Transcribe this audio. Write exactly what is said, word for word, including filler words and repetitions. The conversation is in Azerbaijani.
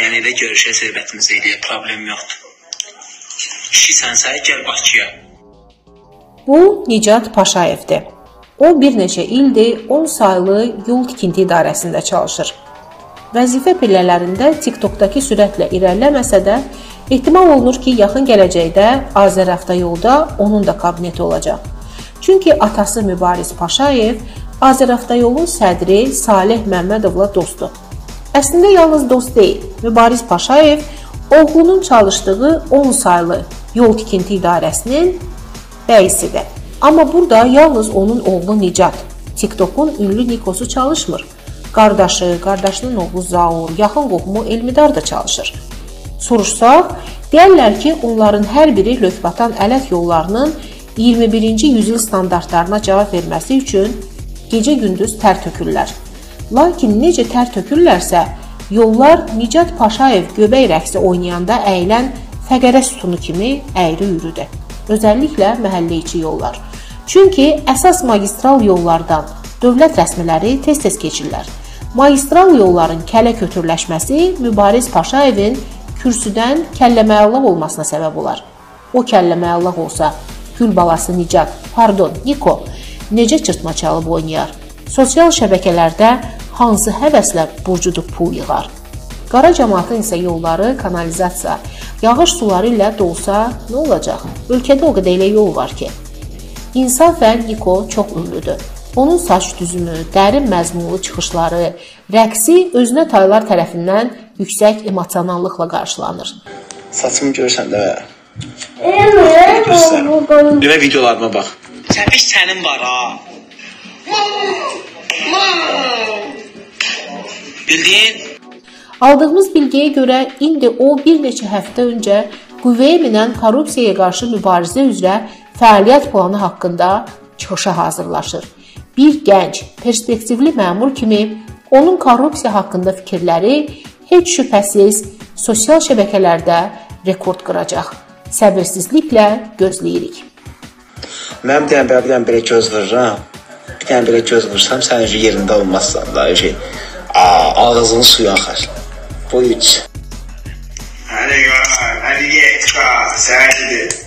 Mən elə görüşə söhbətimiz eləyə, problem yoxdur. Kişisənsə, gəl Bakıya. Bu Nicat Paşayevdir. O bir neçə ildir on saylı yol tikinti idarəsində çalışır. Vəzifə pillələrində TikTokdakı sürətlə irəliləməsə də, ehtimal olunur ki, yaxın gələcəkdə Azəravtayolda onun da kabineti olacaq. Çünki atası Mübariz Paşayev Azəravtayolun sədri Salih Məmmədovla dostdur. Əslində yalnız dost deyil, Mübariz Paşayev oğlunun çalışdığı on saylı yol tikinti idarəsinin bəyisidir. Amma burada yalnız onun oğlu Nicat, TikTokun ünlü Nikosu çalışmır. Qardaşı, qardaşının oğlu Zaur, yaxın qohumu Elmidar da çalışır. Soruşsaq, deyərlər ki, onların hər biri Lökbatan ələt yollarının iyirmi birinci yüzyıl standartlarına cavab verməsi üçün gecə-gündüz tər tökürlər. Lakin necə tər tökürlərsə, yollar Nicat Paşayev göbək rəqsi oynayanda əyilən fəqərə sütunu kimi əyri yürüdür. Özəlliklə məhəllə içi yollar. Çünki əsas magistral yollardan dövlət rəsmiləri tez-tez keçirlər. Magistral yolların kələ kötürləşməsi Mübariz Paşayevin kürsüdən kəlləməyallaq olmasına səbəb olar. O kəlləməyallaq olsa, gül balası Nicat, pardon, Niko, necə çırtma çalıb oynayar? Sosial şəbəkələrdə hansı həvəslə burcudub pul yığar? Qara cəmaatın isə yolları kanalizasiya, yağış suları ilə dolsa nə olacaq? Ölkədə o qədər elə yol var ki. İnsafən Niko çox ünlüdür. Onun saç düzümü, dərin məzmunlu çıxışları, rəqsi özünə taylar tərəfindən yüksək emosionallıqla qarşılanır. Saçımı görürsən də. Evet. Demə videolarıma bax. Səpiş sənin var ha. Bildiyin? Aldığımız bilgiyə görə indi o bir neçə həftə öncə qüvvəyə minən korrupsiyaya qarşı mübarizə üzrə fəaliyyət planı haqqında çıxışa hazırlaşır. Bir gənc, perspektivli məmur kimi onun korrupsiya haqqında fikirləri heç şübhəsiz sosial şəbəkələrdə rekord qıracaq. Səbirsizliklə gözləyirik. Mən bir dənə belə, bir dənə belə göz vururam. Bir dənə belə göz vursam, sən yerində olmazsan da. Şey, ağzının suyu axar. Bu üç. Hadi gör, hadi geç, səhərdir.